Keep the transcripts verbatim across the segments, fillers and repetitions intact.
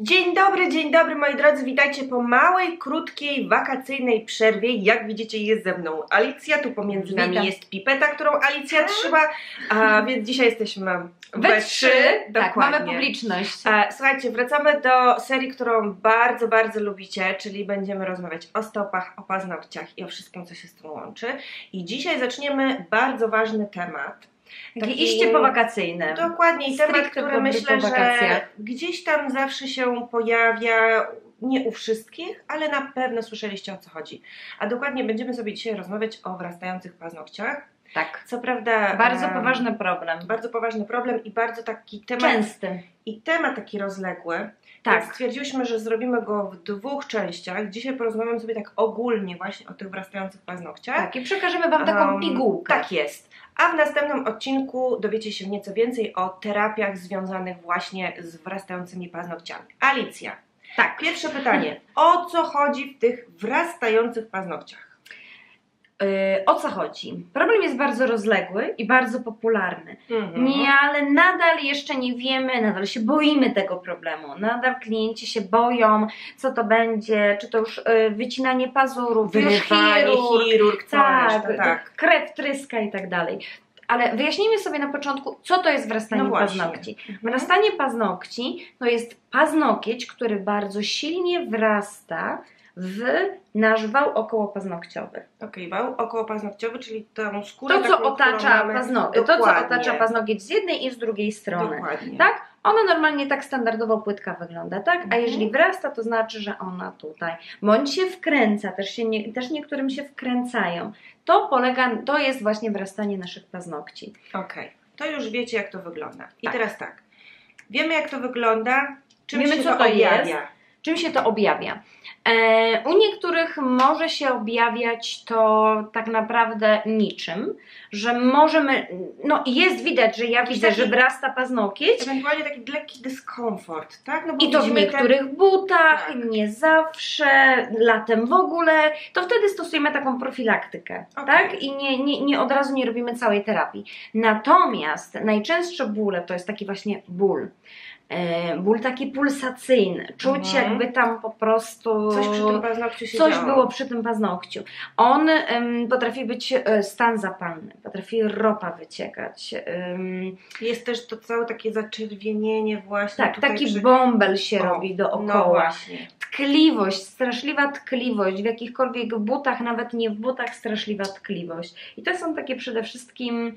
Dzień dobry, dzień dobry moi drodzy, witajcie po małej, krótkiej, wakacyjnej przerwie. Jak widzicie, jest ze mną Alicja, tu pomiędzy nami Witam. jest pipeta, którą Alicja trzyma, a więc dzisiaj jesteśmy we, we trzy, trzy. tak, Dokładnie. mamy publiczność. A, słuchajcie, wracamy do serii, którą bardzo, bardzo lubicie, czyli będziemy rozmawiać o stopach, o paznokciach i o wszystkim, co się z tym łączy. I dzisiaj zaczniemy bardzo ważny temat. Takie Taki- iście powakacyjne. Dokładnie, i temat, Stricte który pobyt myślę, po że wakacjach. gdzieś tam zawsze się pojawia, nie u wszystkich, ale na pewno słyszeliście, o co chodzi. A dokładnie będziemy sobie dzisiaj rozmawiać o wrastających paznokciach. Tak. Co prawda Bardzo em, poważny problem. bardzo poważny problem i bardzo taki temat, Częsty. i temat taki rozległy. Tak. Więc stwierdziłyśmy, że zrobimy go w dwóch częściach. Dzisiaj porozmawiamy sobie tak ogólnie właśnie o tych wrastających paznokciach. Tak, i przekażemy Wam taką Um, pigułkę. Tak jest. A w następnym odcinku dowiecie się nieco więcej o terapiach związanych właśnie z wrastającymi paznokciami. Alicja, Tak. pierwsze pytanie. O co chodzi w tych wrastających paznokciach? Yy, o co chodzi? Problem jest bardzo rozległy i bardzo popularny. Mhm. Nie, ale nadal jeszcze nie wiemy, nadal się boimy tego problemu. Nadal klienci się boją, co to będzie, czy to już yy, wycinanie pazurów, już Wyrywanie, chirurg, chirurg, cała tak, reszta, tak. krew tryska i tak dalej. Ale wyjaśnijmy sobie na początku, co to jest wrastanie No właśnie. paznokci. Wrastanie paznokci to jest paznokieć, który bardzo silnie wrasta w nasz wał okołopaznokciowy. Okej, wał okołopaznokciowy, czyli tą skórę To, co taką, otacza, którą mamy- pazno... to, co Dokładnie. otacza paznokieć z jednej i z drugiej strony. Dokładnie. Tak? Ona normalnie tak standardowo płytka wygląda, tak? A Mhm. jeżeli wrasta, to znaczy, że ona tutaj bądź się wkręca, też, się nie, też niektórym się wkręcają. To polega, to jest właśnie wrastanie naszych paznokci. Okej, to już wiecie, jak to wygląda. I Tak. teraz tak, wiemy, jak to wygląda, czym Wiemy, się co to, to objawia. jest. Czym się to objawia? E, u niektórych może się objawiać to tak naprawdę niczym, że możemy, no jest widać, że ja Jakiś widzę, taki- że wrasta paznokieć Ewentualnie taki lekki dyskomfort, tak? No bo i to w widzimy niektórych butach, Tak. nie zawsze, latem w ogóle, to wtedy stosujemy taką profilaktykę, Okej. tak? I nie, nie, nie od razu nie robimy całej terapii. Natomiast najczęstsze bóle to jest taki właśnie ból. E, ból taki pulsacyjny, czuć Mhm. jakby tam po prostu Coś przy tym paznokciu się coś działo. było przy tym paznokciu. On em, potrafi być e, stan zapalny, potrafi ropa wyciekać. em, Jest też to całe takie zaczerwienienie właśnie tak, tutaj taki przy... bąbel się O, robi No dookoła. właśnie. Tkliwość, straszliwa tkliwość, w jakichkolwiek butach, nawet nie w butach, straszliwa tkliwość. I to są takie przede wszystkim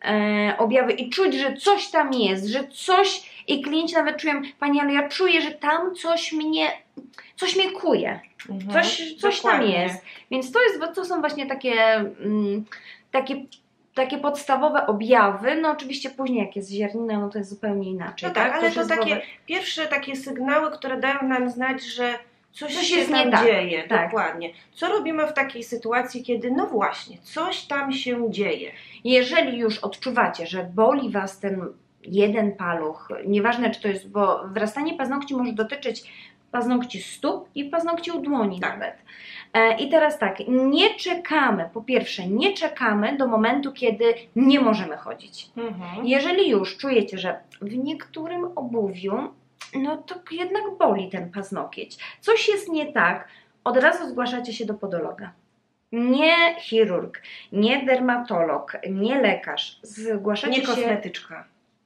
e, objawy i czuć, że coś tam jest, że coś i klienci nawet czują, pani, ale ja czuję, że tam coś mnie, coś mnie kuje, Mhm. coś, coś tam Dokładnie. jest. Więc to, jest, to są właśnie takie, mm, takie, takie podstawowe objawy. No oczywiście później jak jest ziarnina, no to jest zupełnie inaczej. No tak, ale już to jest takie wobec- pierwsze takie sygnały, które dają nam znać, że coś, Coś się jest tam nie tak. dzieje. Tak. Dokładnie. Co robimy w takiej sytuacji, kiedy no właśnie, coś tam się dzieje? Jeżeli już odczuwacie, że boli Was ten jeden paluch, nieważne czy to jest, bo wrastanie paznokci może dotyczyć paznokci stóp i paznokci u dłoni Tak. nawet. E, I teraz tak, nie czekamy, po pierwsze, nie czekamy do momentu, kiedy nie możemy chodzić. Mhm. Jeżeli już czujecie, że w niektórym obuwiu, no to jednak boli ten paznokieć, coś jest nie tak, od razu zgłaszacie się do podologa. Nie chirurg, nie dermatolog, nie lekarz. Zgłaszacie Nie się... kosmetyczka,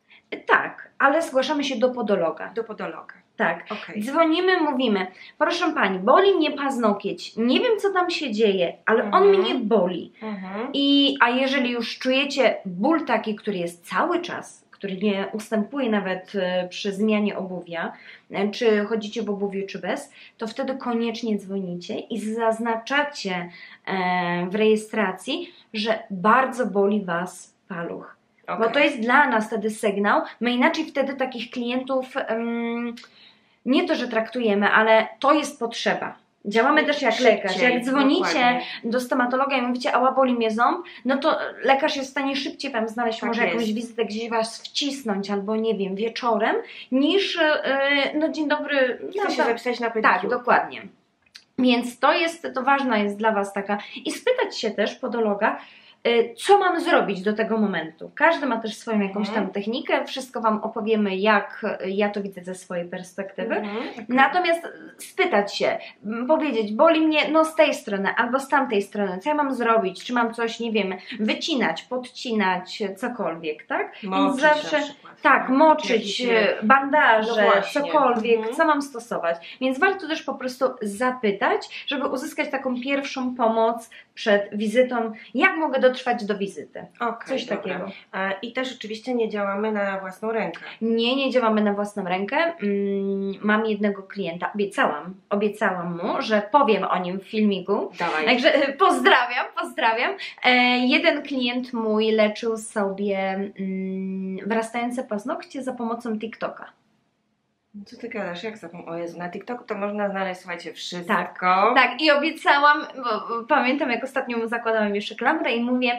Tak, ale zgłaszamy się do podologa. do podologa. Tak. Okej. Dzwonimy, mówimy, proszę Pani, boli mnie paznokieć, nie wiem co tam się dzieje, ale on Mhm. mnie boli. Mhm. I, a jeżeli już czujecie ból taki, który jest cały czas, który nie ustępuje nawet e, przy zmianie obuwia, e, czy chodzicie w obuwiu, czy bez, to wtedy koniecznie dzwonicie i zaznaczacie e, w rejestracji, że bardzo boli Was paluch. Okej. Bo to jest dla nas wtedy sygnał. My inaczej wtedy takich klientów um, nie to, że traktujemy, ale to jest potrzeba. Działamy też jak Szybciej, lekarz. Jak dzwonicie dokładnie. do stomatologa i mówicie, ała boli mnie ząb, no to lekarz jest w stanie szybciej Wam znaleźć Tak może jest. jakąś wizytę, gdzieś Was wcisnąć albo nie wiem, wieczorem, niż yy, no dzień dobry. Chcę no, się to- zapisać na pedicure. tak, dokładnie. Więc to jest, to ważna jest dla Was taka i spytać się też podologa, co mam zrobić do tego momentu. Każdy ma też swoją jakąś tam Mhm. technikę, wszystko Wam opowiemy, jak ja to widzę ze swojej perspektywy. Mhm, okej. Natomiast spytać się, m, powiedzieć, boli mnie no z tej strony albo z tamtej strony, co ja mam zrobić, czy mam coś, nie wiem, wycinać, podcinać, cokolwiek, tak? Moczyć Więc zawsze, na przykład, tak, moczyć, Jakiś, e, bandaże, no właśnie. cokolwiek, Mhm. co mam stosować. Więc warto też po prostu zapytać, żeby uzyskać taką pierwszą pomoc przed wizytą, jak mogę dotrwać do wizyty. Okej, Coś dobra. takiego. E, I też oczywiście nie działamy na własną rękę. Nie, nie działamy na własną rękę. Mm, Mam jednego klienta, obiecałam, obiecałam mu, że powiem o nim w filmiku. Dawaj. Także e, pozdrawiam, pozdrawiam. E, jeden klient mój leczył sobie mm, wyrastające paznokcie za pomocą TikToka. Co ty gadasz? Jak zapom... O Jezu, na TikToku to można znaleźć, słuchajcie, wszystko. Tak. Tak, i obiecałam, bo bo pamiętam, jak ostatnio mu zakładałam jeszcze klamrę i mówię,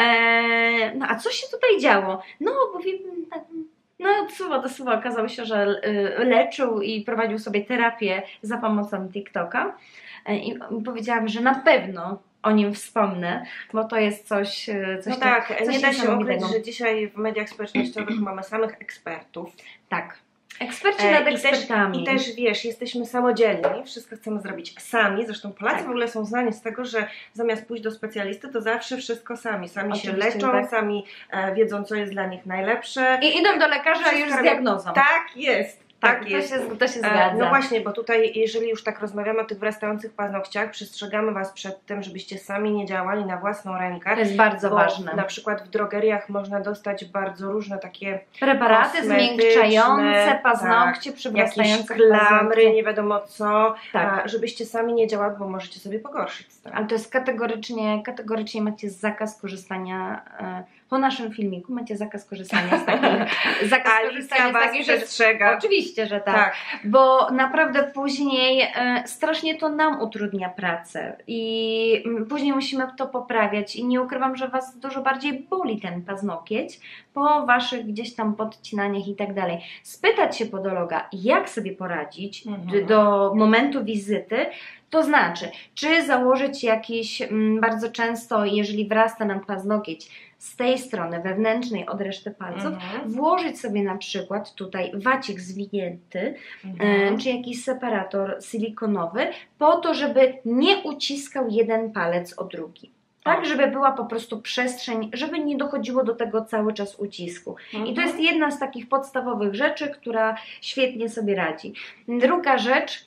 e, no a co się tutaj działo? No, bo wiem, tak, no słowo do słowa okazało się, że y, leczył i prowadził sobie terapię za pomocą TikToka e, i powiedziałam, że na pewno o nim wspomnę, bo to jest coś, e, coś No tak, coś nie da się ukryć, niesamowitego. że dzisiaj w mediach społecznościowych mamy samych ekspertów. Tak. Eksperci E, nad i też, ekspertami. I też wiesz, jesteśmy samodzielni, wszystko chcemy zrobić sami. Zresztą Polacy Tak. w ogóle są znani z tego, że zamiast pójść do specjalisty, to zawsze wszystko sami. Sami się Oczywiście, leczą, tak. sami e, wiedzą, co jest dla nich najlepsze. I idą do lekarza Wszystko już z robią. diagnozą. Tak jest. Tak, Tak to, jest. się, to się E, zgadza. No właśnie, bo tutaj, jeżeli już tak rozmawiamy o tych wyrastających paznokciach, przestrzegamy Was przed tym, żebyście sami nie działali na własną rękę. To jest bardzo bo ważne. Na przykład w drogeriach można dostać bardzo różne takie Preparaty kosmetyczne, zmiękczające paznokcie, jakieś przywrastające klamry, paznokcie. nie wiadomo co, Tak. a, żebyście sami nie działali, bo możecie sobie pogorszyć stan. Ale to jest kategorycznie, kategorycznie macie zakaz korzystania, e, po naszym filmiku macie zakaz korzystania z takich, zakaz korzystania Alicja z Was takich rzeczy. przestrzega. Oczywiście, że tak. Tak. Bo naprawdę później e, strasznie to nam utrudnia pracę i mm, później musimy to poprawiać i nie ukrywam, że Was dużo bardziej boli ten paznokieć po Waszych gdzieś tam podcinaniach i tak dalej. Spytać się podologa, jak sobie poradzić Mhm. d- do momentu wizyty, to znaczy, czy założyć jakiś, mm, bardzo często, jeżeli wrasta nam paznokieć z tej strony wewnętrznej od reszty palców, Mhm. włożyć sobie na przykład tutaj wacik zwinięty, Mhm. e, czy jakiś separator silikonowy, po to, żeby nie uciskał jeden palec o drugi. Tak, O. żeby była po prostu przestrzeń, żeby nie dochodziło do tego cały czas ucisku. I to jest jedna z takich podstawowych rzeczy, która świetnie sobie radzi. Druga rzecz,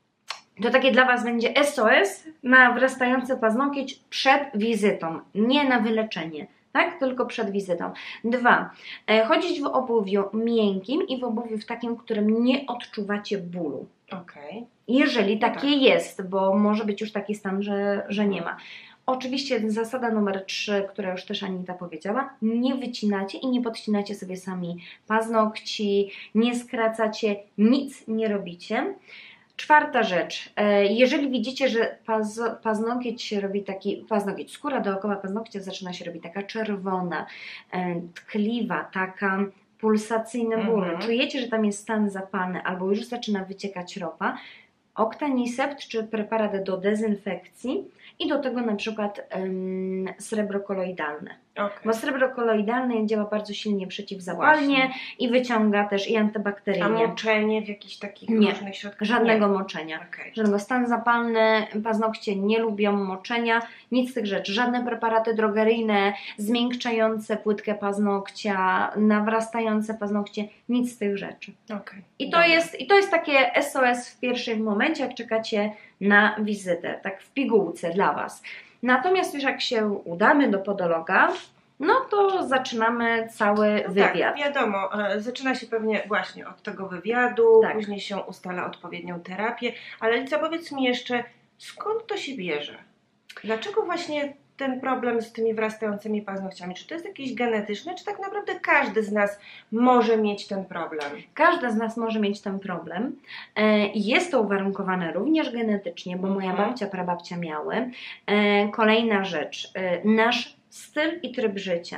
to takie dla Was będzie S O S na wyrastający paznokieć przed wizytą, nie na wyleczenie. Tak? Tylko przed wizytą. Dwa. E, chodzić w obuwiu miękkim i w obuwiu w takim, w którym nie odczuwacie bólu. Okej. Jeżeli takie tak. jest, bo może być już taki stan, że, że nie ma. Oczywiście zasada numer trzy, która już też Anita powiedziała, nie wycinacie i nie podcinacie sobie sami paznokci, nie skracacie, nic nie robicie. Czwarta rzecz, e, jeżeli widzicie, że paz, paznokieć się robi taki, paznokieć, skóra dookoła paznokcia zaczyna się robić taka czerwona, e, tkliwa, taka pulsacyjne bóle, Mhm. czujecie, że tam jest stan zapalny albo już zaczyna wyciekać ropa, Octanisept czy preparat do dezynfekcji i do tego na przykład um, srebro koloidalne. Okej. Bo srebro koloidalne działa bardzo silnie przeciwzapalnie Właśnie. i wyciąga też i A antybakteryjnie. moczenie w jakichś takich Nie. różnych środkach? Żadnego Nie. moczenia. Okej. Żadnego stan zapalny, paznokcie nie lubią moczenia, nic z tych rzeczy. Żadne preparaty drogeryjne, zmiękczające płytkę paznokcia, nawrastające paznokcie, nic z tych rzeczy. Okej. I to, Dobra. jest, I to jest takie S O S w pierwszym momencie, jak czekacie na wizytę, tak w pigułce dla Was. Natomiast już jak się udamy do podologa, no to zaczynamy cały No wywiad. tak, wiadomo, e, zaczyna się pewnie właśnie od tego wywiadu, Tak. później się ustala odpowiednią terapię, ale Lica, powiedz mi jeszcze, skąd to się bierze? Dlaczego właśnie ten problem z tymi wyrastającymi paznokciami? Czy to jest jakieś genetyczne, czy tak naprawdę każdy z nas może mieć ten problem? Każda z nas może mieć ten problem. E, Jest to uwarunkowane również genetycznie, bo moja Mhm. babcia, prababcia miały. E, Kolejna rzecz, e, nasz styl i tryb życia.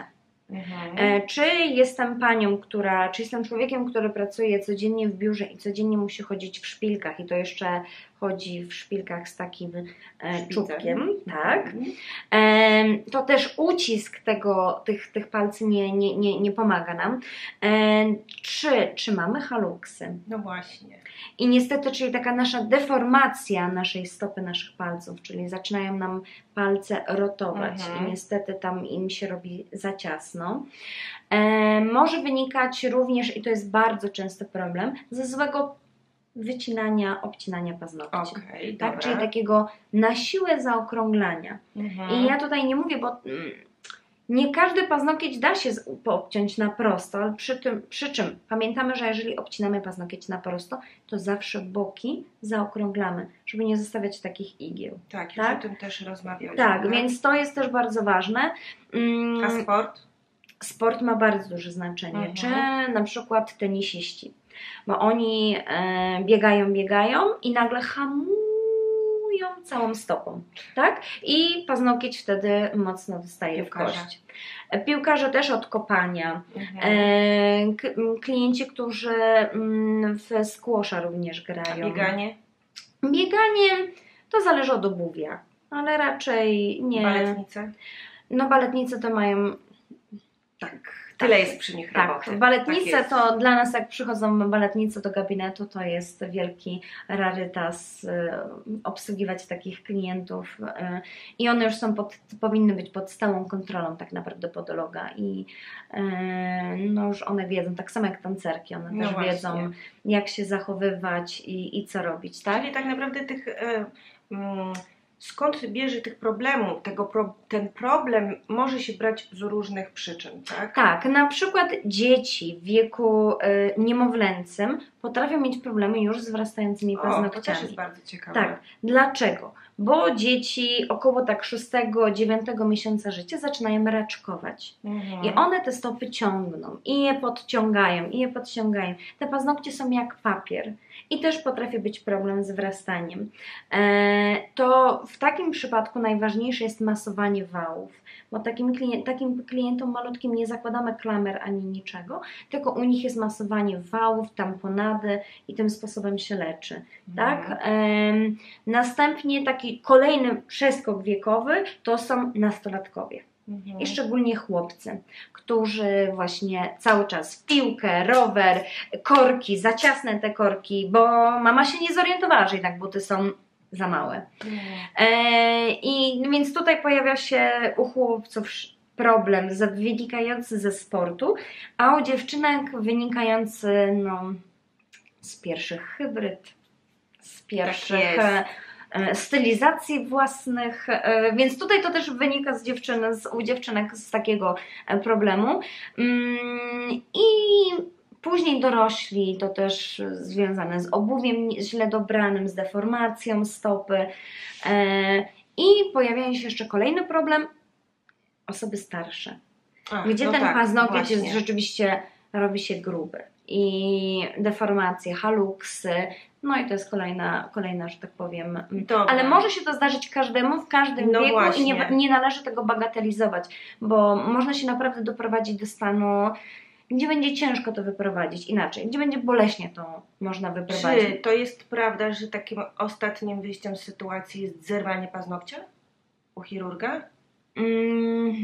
Mhm. E, czy jestem panią, która, czy jestem człowiekiem, który pracuje codziennie w biurze i codziennie musi chodzić w szpilkach i to jeszcze chodzi w szpilkach z takim e, czubkiem, tak. Mhm. E, to też ucisk tego, tych, tych palców nie, nie, nie, nie pomaga nam. E, czy, czy mamy haluksy? No właśnie. I niestety, czyli taka nasza deformacja naszej stopy, naszych palców, czyli zaczynają nam palce rotować Mhm. i niestety tam im się robi za ciasno. E, może wynikać również, i to jest bardzo częsty problem, ze złego wycinania, obcinania paznokci. Okej, Tak, dobra. czyli takiego na siłę zaokrąglania. Mhm. I ja tutaj nie mówię, bo mm, nie każdy paznokieć da się z- obciąć na prosto, ale przy, tym, przy czym pamiętamy, że jeżeli obcinamy paznokieć na prosto, to zawsze boki zaokrąglamy, żeby nie zostawiać takich igieł. Tak, już tak? o tym też rozmawialiśmy. Tak, więc to jest też bardzo ważne. Mm, A sport? Sport ma bardzo duże znaczenie, Mhm. czy na przykład tenisiści, bo oni e, biegają, biegają i nagle hamują całą stopą, tak? I paznokieć wtedy mocno wystaje w Piłkarze. kość. E, Piłkarze też od kopania. Mhm. E, k- m, klienci, którzy mm, w squasha również A grają. bieganie? Bieganie to zależy od obuwia, ale raczej nie. Baletnice? No baletnice to mają Tak. Tyle jest przy nich Tak, roboty. baletnice Tak jest. to dla nas, jak przychodzą baletnice do gabinetu, to jest wielki rarytas y, obsługiwać takich klientów y, i one już są pod, powinny być pod stałą kontrolą tak naprawdę podologa i y, no już one wiedzą, tak samo jak tancerki, one No też właśnie. wiedzą, jak się zachowywać i, i co robić, tak? Czyli tak naprawdę tych... E, mm, skąd bierze tych problemów? Tego pro, ten problem może się brać z różnych przyczyn, tak? Tak, na przykład dzieci w wieku y, niemowlęcym potrafią mieć problemy już z wzrastającymi O, paznokciami. to też jest bardzo ciekawe. Tak. Dlaczego? Bo dzieci około tak szóstego dziewiątego miesiąca życia zaczynają raczkować. Mhm. I one te stopy ciągną i je podciągają, i je podciągają. Te paznokcie są jak papier i też potrafi być problem z wrastaniem. E, to w takim przypadku najważniejsze jest masowanie wałów, bo takim, klien- takim klientom malutkim nie zakładamy klamer ani niczego, tylko u nich jest masowanie wałów, tamponady i tym sposobem się leczy. Tak? Mhm. Em, następnie taki kolejny przeskok wiekowy to są nastolatkowie. Mhm. I szczególnie chłopcy, którzy właśnie cały czas w piłkę, rower, korki, za ciasne te korki, bo mama się nie zorientowała, że jednak buty są za małe. Mhm. E, I więc tutaj pojawia się u chłopców problem z- wynikający ze sportu, a u dziewczynek wynikający no, z pierwszych hybryd, z pierwszych jest. e, e, stylizacji własnych, e, więc tutaj to też wynika z dziewczyn, z, u dziewczynek z takiego e, problemu. Mm, I później dorośli to też związane z obuwiem źle dobranym, z deformacją stopy. E, I pojawiają się jeszcze kolejny problem, osoby starsze, Ach, gdzie no ten tak, paznokieć właśnie. jest rzeczywiście, robi się gruby i deformacje, haluksy, no i to jest kolejna, kolejna, że tak powiem, Dobra. ale może się to zdarzyć każdemu w każdym No wieku właśnie. i nie, nie należy tego bagatelizować, bo można się naprawdę doprowadzić do stanu, gdzie będzie ciężko to wyprowadzić, inaczej, gdzie będzie boleśnie to można wyprowadzić. Czy to jest prawda, że takim ostatnim wyjściem z sytuacji jest zerwanie paznokcia u chirurga? Mm,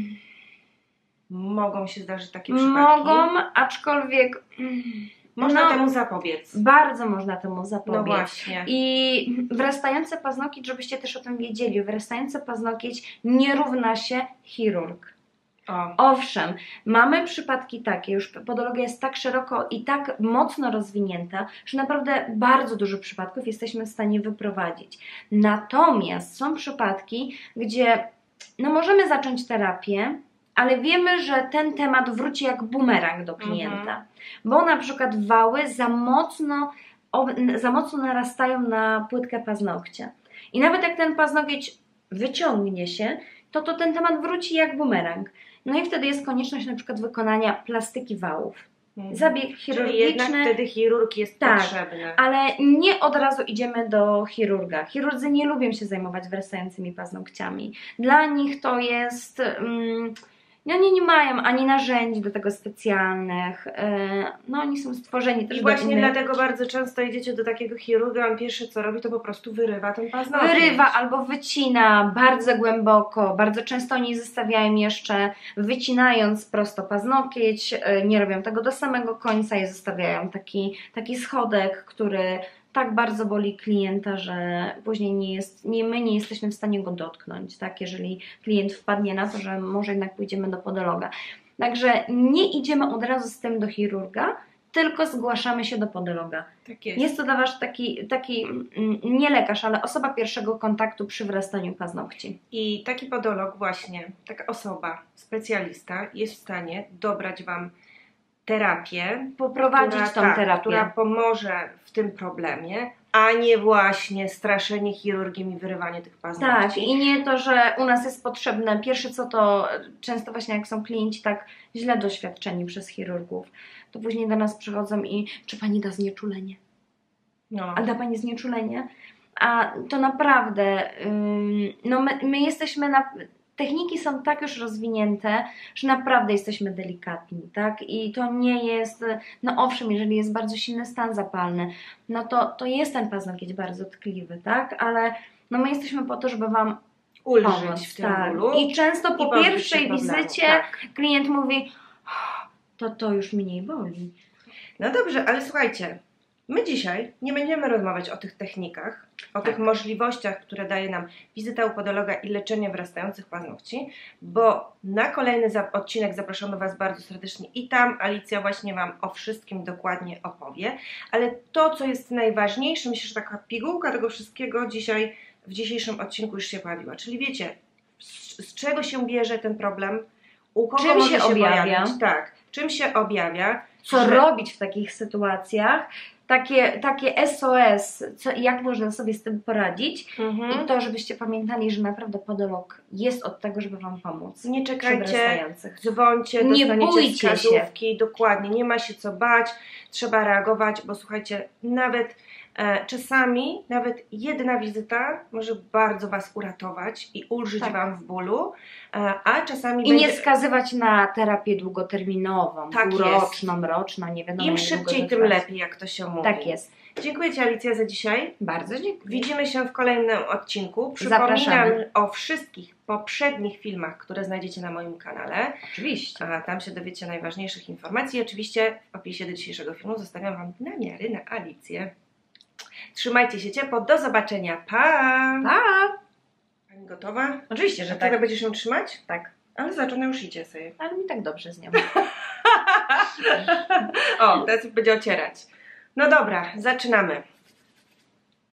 Mogą się zdarzyć takie przypadki? mogą, aczkolwiek mm, Można no, temu zapobiec. bardzo można temu zapobiec. No właśnie. I wyrastający paznokieć, żebyście też o tym wiedzieli, wyrastający paznokieć nie równa się chirurg. O. Owszem, mamy przypadki takie, już podologia jest tak szeroko i tak mocno rozwinięta, że naprawdę bardzo dużo przypadków jesteśmy w stanie wyprowadzić. Natomiast są przypadki, gdzie no możemy zacząć terapię, ale wiemy, że ten temat wróci jak bumerang do klienta, Mhm. bo na przykład wały za mocno, o, za mocno narastają na płytkę paznokcia. I nawet jak ten paznokieć wyciągnie się, to, to ten temat wróci jak bumerang. No i wtedy jest konieczność na przykład wykonania plastyki wałów. Mhm. Zabieg Czyli jednak chirurgiczny, wtedy chirurg jest Tak. potrzebny. ale nie od razu idziemy do chirurga. Chirurdzy nie lubią się zajmować wyrastającymi paznokciami. Dla nich to jest... Mm, I oni nie mają ani narzędzi do tego specjalnych, no oni są stworzeni też I do właśnie innych... dlatego bardzo często idziecie do takiego chirurga, on pierwsze co robi, to po prostu wyrywa ten paznokcie. Wyrywa albo wycina bardzo głęboko, bardzo często oni zostawiają jeszcze, wycinając prosto paznokieć, nie robią tego do samego końca i zostawiają taki, taki schodek, który tak bardzo boli klienta, że później nie jest, nie, my nie jesteśmy w stanie go dotknąć, tak? Jeżeli klient wpadnie na to, że może jednak pójdziemy do podologa. Także nie idziemy od razu z tym do chirurga, tylko zgłaszamy się do podologa. Tak jest. Jest to dla Was taki, taki nie lekarz, ale osoba pierwszego kontaktu przy wyrastaniu paznokci. I taki podolog właśnie, taka osoba, specjalista jest w stanie dobrać Wam terapię, poprowadzić która, tą tak, terapię, która pomoże w tym problemie, a nie właśnie straszenie chirurgiem i wyrywanie tych paznokci. Tak, i nie to, że u nas jest potrzebne, pierwsze co to często właśnie jak są klienci tak źle doświadczeni przez chirurgów, to później do nas przychodzą i czy Pani da znieczulenie? No. A da Pani znieczulenie? A to naprawdę, no my, my jesteśmy na... Techniki są tak już rozwinięte, że naprawdę jesteśmy delikatni, tak? I to nie jest, no owszem, jeżeli jest bardzo silny stan zapalny, no to, to jest ten paznokieć bardzo tkliwy, tak? Ale no my jesteśmy po to, żeby Wam ulżyć pomóc, w tym tak. bólu. I często po I pierwszej wizycie tak. klient mówi, to to już mniej boli. No dobrze, ale słuchajcie, my dzisiaj nie będziemy rozmawiać o tych technikach, o tak. tych możliwościach, które daje nam wizyta u podologa i leczenie wyrastających paznokci, bo na kolejny za odcinek zapraszamy Was bardzo serdecznie i tam Alicja właśnie Wam o wszystkim dokładnie opowie, ale to, co jest najważniejsze, myślę, że taka pigułka tego wszystkiego dzisiaj w dzisiejszym odcinku już się pojawiła, czyli wiecie, z, z czego się bierze ten problem, u kogo czym może się, się objawia, pojawić, tak, czym się objawia, co że... robić w takich sytuacjach, takie, takie S O S, co, jak można sobie z tym poradzić mhm. i to, żebyście pamiętali, że naprawdę podolog jest od tego, żeby Wam pomóc. Nie czekajcie, dzwońcie, nie dostaniecie bójcie wskazówki, się. dokładnie, nie ma się co bać, trzeba reagować, bo słuchajcie, nawet e, czasami, nawet jedna wizyta może bardzo Was uratować i ulżyć tak. Wam w bólu, e, a czasami I będzie... nie skazywać na terapię długoterminową, tak półroczną, roczną, nie wiadomo. Im szybciej, tym lepiej, jak to się mówi. Tak jest. Dziękuję Ci, Alicja, za dzisiaj. Bardzo dziękuję. Widzimy się w kolejnym odcinku. Przypominam Zapraszamy. o wszystkich poprzednich filmach, które znajdziecie na moim kanale. Oczywiście. A tam się dowiecie najważniejszych informacji. Oczywiście w opisie do dzisiejszego filmu zostawiam Wam namiary na Alicję. Trzymajcie się ciepło. Do zobaczenia. Pa! Pa! Pani gotowa? Oczywiście, że A tak. tak. Będziesz ją trzymać? Tak. Ale zobacz, ona już idzie sobie. Ale mi tak dobrze z nią. O, teraz będzie ocierać. No dobra, zaczynamy.